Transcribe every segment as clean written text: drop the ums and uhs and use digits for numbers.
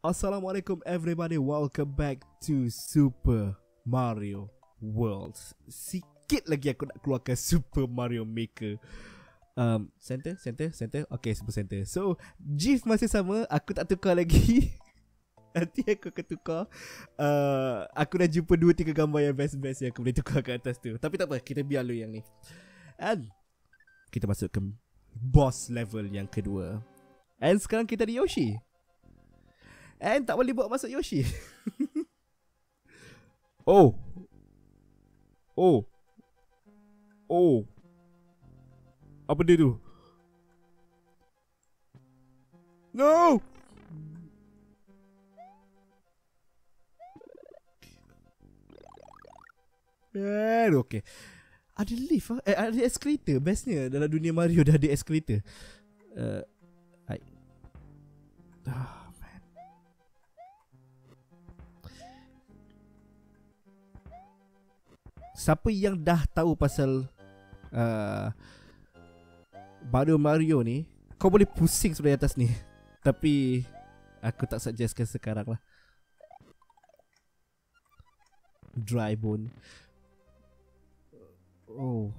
Assalamualaikum everybody, welcome back to Super Mario World. Sikit lagi aku nak keluarkan Super Mario Maker. Center. Okay, Super Center. So, GIF masih sama, aku tak tukar lagi. Nanti aku akan tukar. Aku dah jumpa 2-3 gambar yang best-best yang aku boleh tukar ke atas tu. Tapi tak apa, kita biar dulu yang ni. And kita masuk ke boss level yang kedua. And sekarang kita di Yoshi. And tak boleh buat masuk Yoshi. Oh. Apa dia tu? No. Okay. Ada lift ah? Ada escalator. Bestnya dalam dunia Mario dah ada escalator. Siapa yang dah tahu pasal Mario ni, kau boleh pusing sebelah atas ni. Tapi aku tak suggestkan sekarang lah. Dry bone. Oh.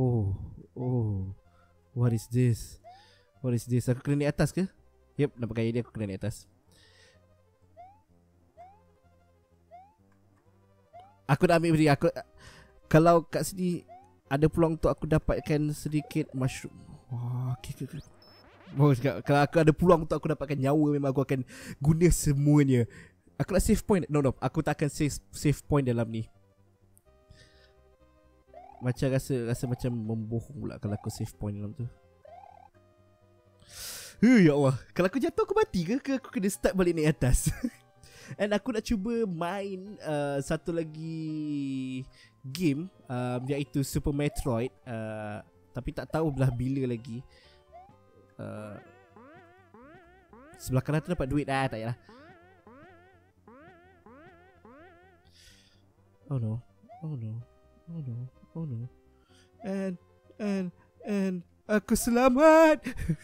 What is this? Aku kena naik atas ke? Yep, nampak gaya dia, aku kena naik atas. Aku dah ambil beri. Kalau kat sini ada peluang untuk aku dapatkan sedikit mushroom. Wah, okay. Kalau aku ada peluang untuk aku dapatkan nyawa, memang aku akan guna semuanya. Aku nak save point. No, aku tak akan save point dalam ni. Macam rasa macam membohong pula kalau aku save point dalam tu. Ya Allah, kalau aku jatuh aku mati ke aku kena start balik naik atas? And aku nak cuba main satu lagi game, iaitu Super Metroid, tapi tak tahu belah bila lagi. Sebelah kanan tu dapat duit. Tak payahlah. Oh no. And aku selamat.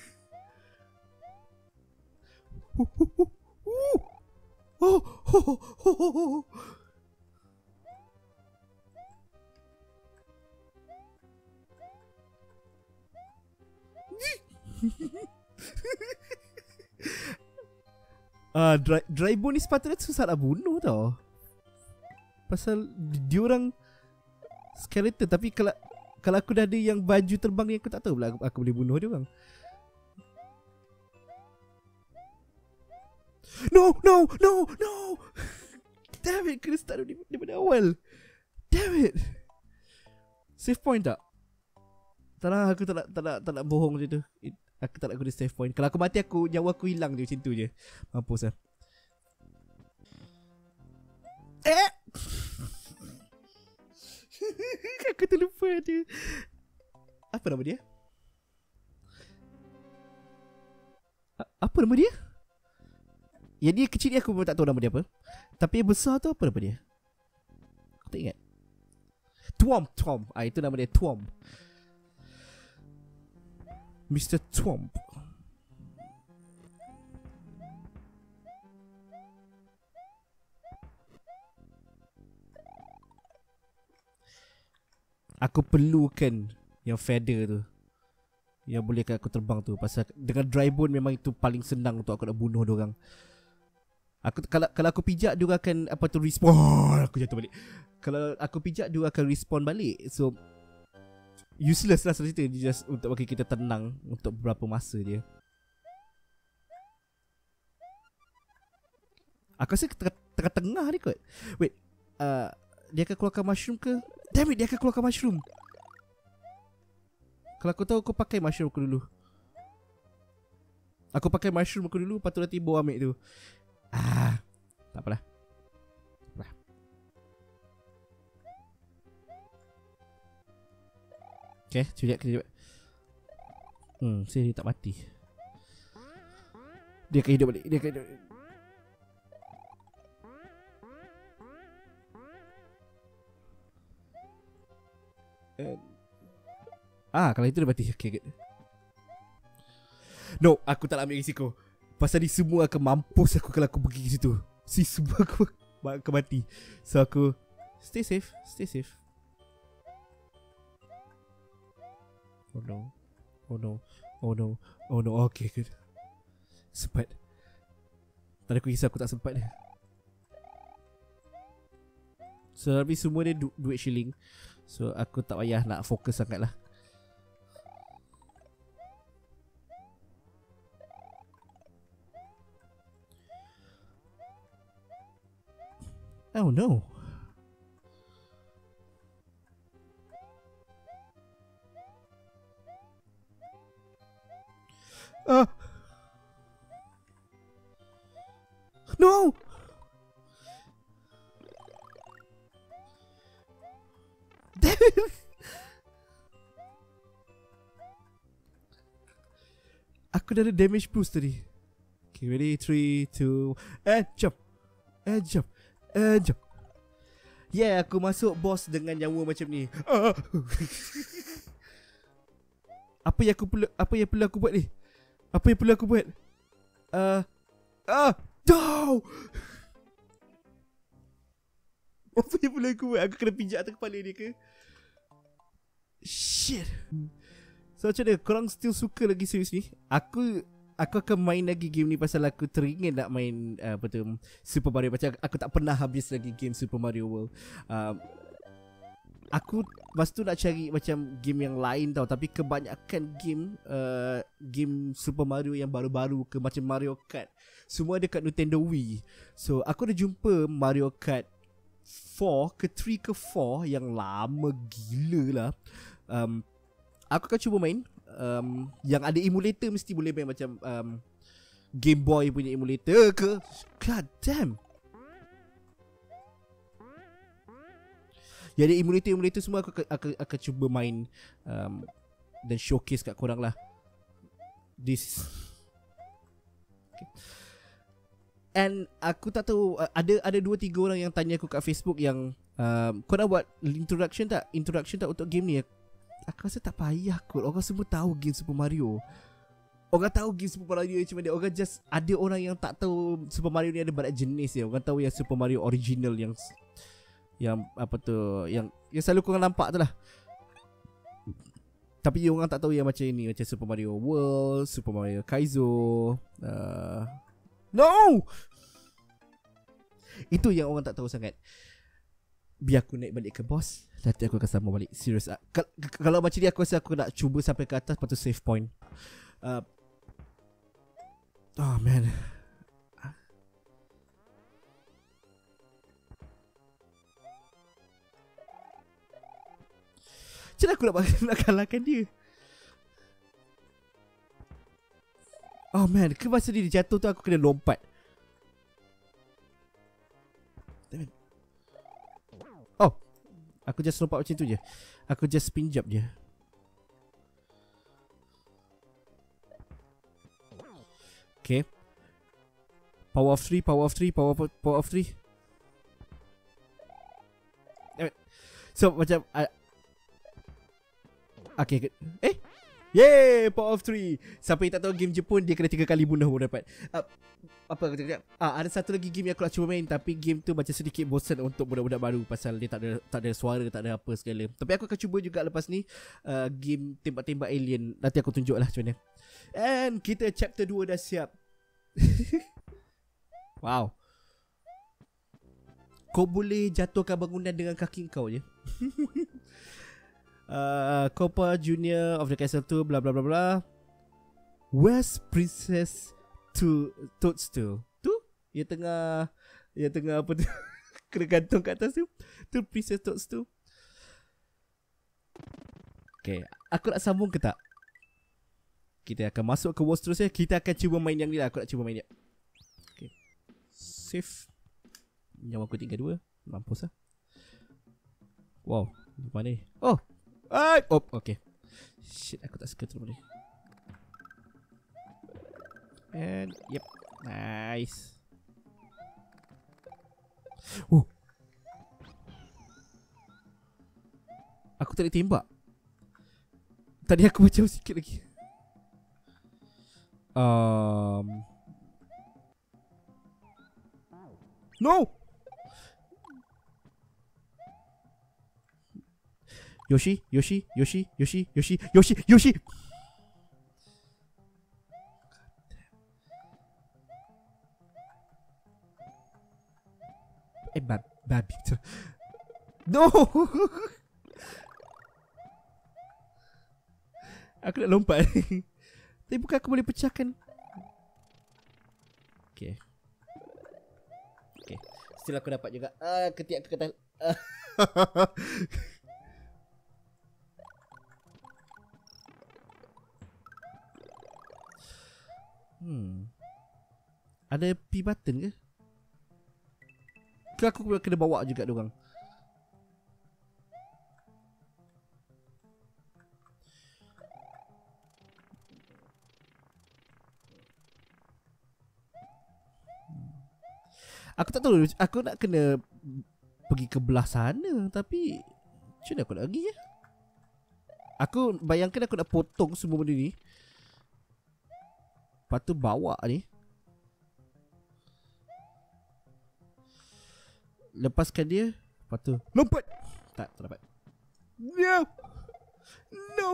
Drybo ni sepatutnya susah nak bunuh tau. Pasal diorang skeleton. Tapi kalau aku dah ada yang baju terbang ni, aku tak tahu pula aku boleh bunuh diorang. No. Damn it, kena start daripada awal. Damn it. Save point tak? Tak lah, aku tak nak bohong macam tu. Aku tak nak guna save point. Kalau aku mati, nyawa aku hilang je, macam tu je. Mampus lah. Aku terlupa dia. Apa nama dia? Apa nama dia? Yang dia kecil ni aku pun tak tahu nama dia apa. Tapi yang besar tu apa nama dia? Aku tak ingat. Thwomp. Itu nama dia, Thwomp. Mr. Thwomp. Aku perlukan yang feather tu, yang bolehkan aku terbang tu. Pasal dengan dry bone memang itu paling senang untuk aku nak bunuh diorang. Kalau aku pijak, dia akan respawn. Aku jatuh balik. Kalau aku pijak, dia akan respawn balik. So useless lah cerita. Dia just untuk bagi kita tenang untuk beberapa masa dia. Aku rasa tengah ni kot. Wait, dia akan keluarkan mushroom ke? Damn it, dia akan keluarkan mushroom. Kalau aku tahu, aku pakai mushroom aku dulu. Lepas tu nanti bawa ambil tu. Tak apalah. Okay, cuba. Dia tak mati. Dia akan hidup balik. Kalau itu dia mati. Okay, good. No, aku tak nak ambil risiko. Pasal ni semua akan mampus aku kalau aku pergi ke situ. Si semua aku akan mati. So aku stay safe. Oh no. Okay, good. Sempat. Tadi aku kisah aku tak sempat dia. So tapi semua dia duit shilling. So aku tak payah nak fokus sangat lah. Oh no. No. Damn it. Aku dah ada damage boost tadi. Okay, ready? 3, 2, and jump. Yeah, aku masuk boss dengan nyawa macam ni. Apa yang perlu aku buat ni? No! Apa yang perlu aku buat? Aku kena pijak atas kepala dia ke? Shit. So macam mana? Korang still suka lagi series ni? Aku akan main lagi game ni pasal aku teringin nak main Super Mario. Macam aku tak pernah habis lagi game Super Mario World. Aku lepas tu nak cari macam game yang lain tau. Tapi kebanyakan game Super Mario yang baru-baru ke macam Mario Kart, semua dekat Nintendo Wii. So aku dah jumpa Mario Kart 4 ke 3 ke 4 yang lama gila lah. Aku akan cuba main. Yang ada emulator mesti boleh main, macam Game Boy punya emulator ke. God damn. Ya, ada emulator semua aku akan cuba main dan showcase kat korang lah. This okay. And aku tak tahu, ada 2-3 orang yang tanya aku kat Facebook yang kau nak buat introduction tak untuk game ni. Aku rasa tak payah kot. Orang semua tahu game Super Mario. Orang tahu game Super Mario macam mana. Orang just, ada orang yang tak tahu Super Mario ni ada banyak jenis ya. Orang tahu yang Super Mario original yang apa tu, yang selalu korang nampak tu lah. Tapi orang tak tahu yang macam ini, macam Super Mario World, Super Mario Kaizo. No! Itu yang orang tak tahu sangat. Biar aku naik balik ke boss, nanti aku akan sambung balik. Serius. Kalau macam ni aku rasa aku nak cuba sampai ke atas, lepas tu save point. Oh man. Macam mana aku nak kalahkan dia? Oh man, ke masa dia jatuh tu aku kena lompat. Oh, aku just lompat macam tu je. Aku just spin jump je. Okay. Power of 3. So macam okay. Yay, Power of 3. Siapa yang tak tahu game Jepun, dia kena 3 kali bunuh baru dapat. Apa aku cakap? Ada satu lagi game yang aku nak cuba main, tapi game tu macam sedikit bosan untuk budak-budak baru pasal dia tak ada suara, tak ada apa segala. Tapi aku akan cuba juga lepas ni game tembak-tembak alien. Nanti aku tunjuk lah macam mana. And kita chapter 2 dah siap. Wow. Kau boleh jatuhkan bangunan dengan kaki kau je. Copa Junior of the Castle 2 bla bla bla bla. Where's Princess Toadstool? Tu? Yang tengah apa tu? Kena gantung kat atas tu. Tu Princess Toadstool. Okay, aku nak sambung ke tak? Kita akan masuk ke world seterusnya. Kita akan cuba main yang ni lah. Aku nak cuba main dia. Okay, save. Nyawa aku tinggal 2. Mampus lah. Wow, mana ni? Oh, okay. Shit, aku tak suka tu ni. And yep, nice. Aku tak boleh tembak. Tadi aku macam sikit lagi. No. Yoshi. Babi. No. Aku nak lompat. Tapi bukan aku boleh pecahkan. Okay. Still aku dapat juga. Ketiak aku kata. Ada P button ke? Ke aku kena bawa juga diorang? Aku tak tahu. Aku nak kena pergi ke belah sana. Tapi macam mana aku nak pergi ya? Aku bayangkan aku nak potong semua benda ni. Lepas tu bawa ni. Lepaskan dia. Lepas tu lompat. Tak dapat. No. No.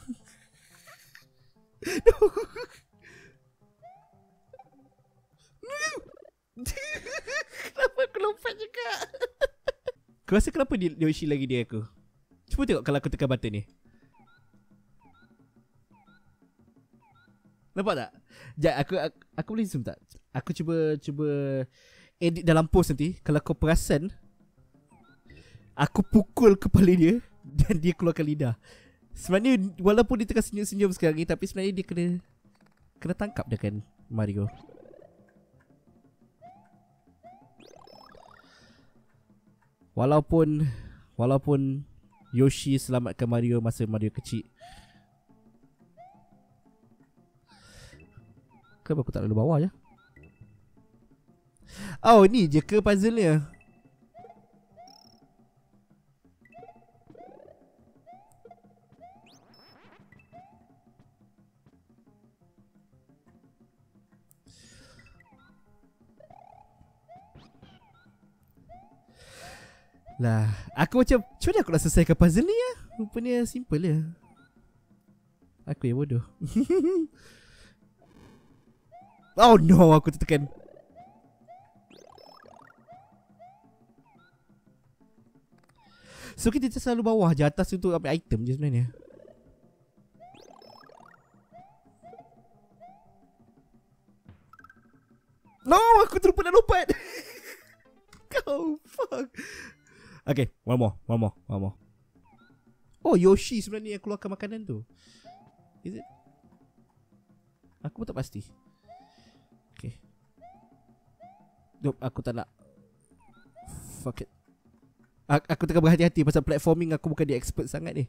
Kenapa aku lompat juga? Kau rasa kenapa Yoshi lagi dia aku? Cuba tengok kalau aku tekan button ni. Nampak tak? Sekejap aku boleh zoom tak? Aku cuba edit dalam post nanti. Kalau kau perasan, aku pukul kepala dia dan dia keluarkan lidah. Sebenarnya walaupun dia tengah senyum-senyum sekarang ni, tapi sebenarnya dia kena tangkap dengan Mario. Walaupun Yoshi selamatkan Mario masa Mario kecil. Kenapa aku tak lalu bawah je? Oh, ni je ke puzzle-nya? Lah, aku macam mana aku nak selesaikan puzzle ni ya? Rupanya simple je. Aku yang bodoh. Oh no, aku tertekan. So kita selalu bawah je, atas untuk ambil item je sebenarnya. No, aku terlupa nak lompat. Kau fuck. Okay, one more. Oh, Yoshi sebenarnya yang keluarkan makanan tu. Is it? Aku pun tak pasti. Okay. Jom, aku tak nak. Fuck it. Aku tengah berhati-hati pasal platforming. Aku bukan dia expert sangat ni.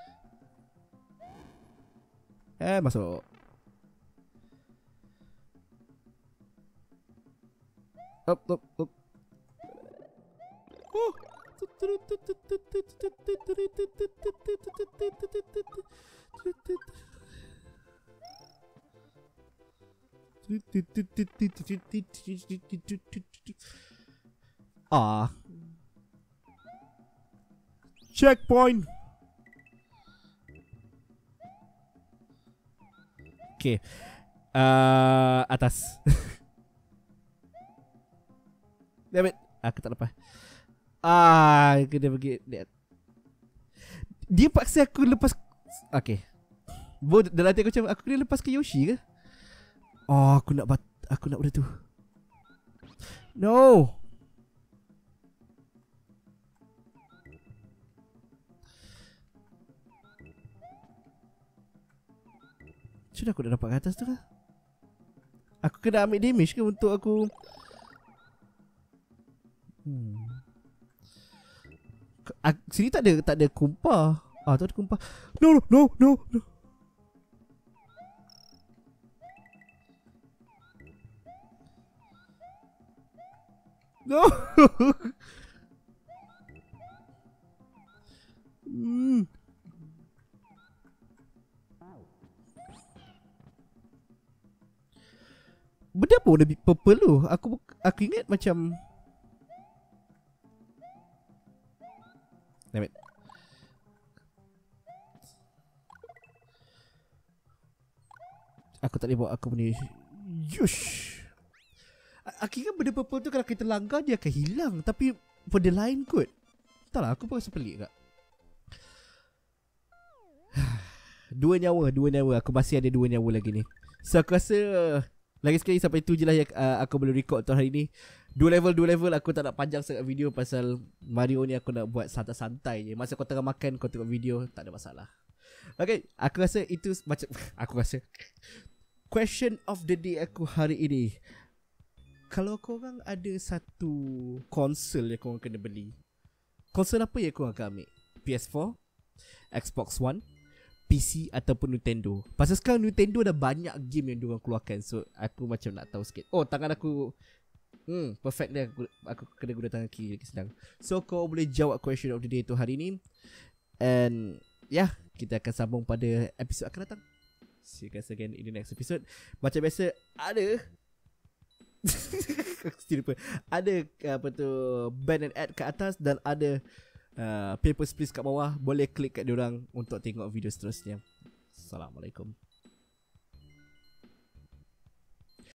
Masuk. Up. Oh. Checkpoint. Okay. Atas. Damn it. Aku tak lepas. Kena pergi. Dia paksa aku lepas. Okay. Dalam hati aku macam aku kena lepas ke Yoshi ke? Oh, aku nak benda tu. No. Sudah aku dah dapat ke atas tu ke? Aku kena ambil damage ke untuk aku? Sini tak ada kumpah. Tak ada kumpah. No. No. Benda apa warna purple tu? Aku ingat macam Damn it. Aku tak boleh bawa aku punya. Yush. Akhirnya benda purple tu kalau kita langgar dia akan hilang. Tapi benda lain kot. Tak lah, aku pun rasa pelik kak. Dua nyawa. Aku masih ada 2 nyawa lagi ni. So aku rasa lagi sekali sampai tu je lah yang aku boleh record untuk hari ni. 2 level. Aku tak nak panjang sangat video pasal Mario ni aku nak buat santai-santai je. Masa kau tengah makan, kau tengok video, tak ada masalah. Okay, aku rasa itu macam aku rasa question of the day aku hari ini. Kalau korang ada satu konsol yang korang kena beli, konsol apa yang korang akan ambil? PS4, Xbox One, PC ataupun Nintendo? Pasal sekarang Nintendo dah banyak game yang diorang keluarkan. So aku macam nak tahu sikit. Oh, tangan aku perfect dia. Aku kena guna tangan kiri lagi sedang. So kau boleh jawab question of the day tu hari ni. And kita akan sambung pada episod akan datang. See you guys again in the next episode. Macam biasa ada ada apa tu, band and ad kat atas dan ada papers please kat bawah. Boleh klik kat diorang untuk tengok video seterusnya. Assalamualaikum.